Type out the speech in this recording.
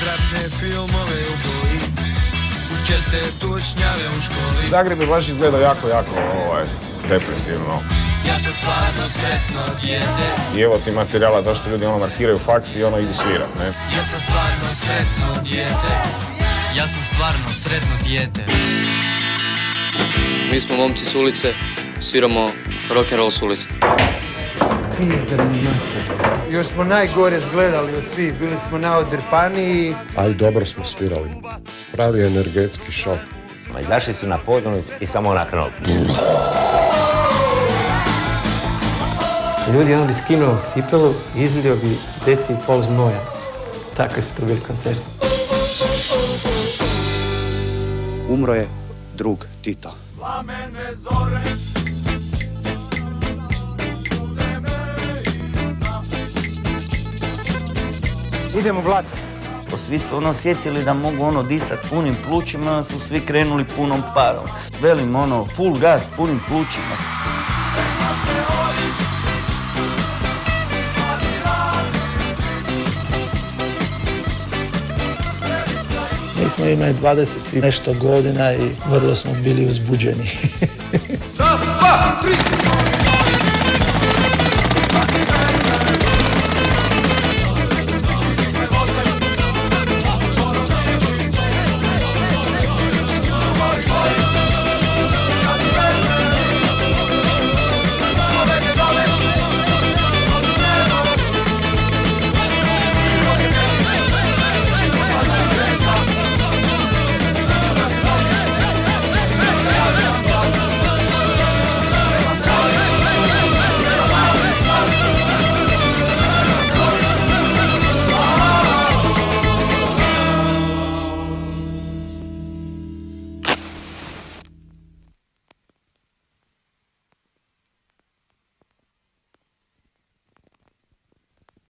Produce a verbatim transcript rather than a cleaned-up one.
ratne filmove u boji, uz česte tučnjave u školi. Zagreb je baš izgleda jako, jako ovaj, depresivno. Ja sam stvarno sretno dijete. I evo ti materijala zašto ljudi ono markiraju faks i ono idu svirat, ne? Ja sam stvarno sretno dijete. Ja sam stvarno sretno dijete. Mi smo momci s ulice, sviramo rock'n'roll s ulice. Još smo najgore zgledali od svih, bili smo naodrpaniji. Ali dobro smo svirali. Pravi energetski šok. Ma izašli su na pozornicu i samo na knop. Ljudi on bi skinuo cipelu i izlio bi deci i pol znoja. Tako su to bili koncerti. Umro je drug Tito. Idemo blato. Svi su ono sjetili da mogu ono disat punim plućima, su svi krenuli punom parom. Velim ono, full gas, punim plućima. Mi smo imali dvadeset i nešto godina i vrlo smo bili uzbuđeni. Dva, tri.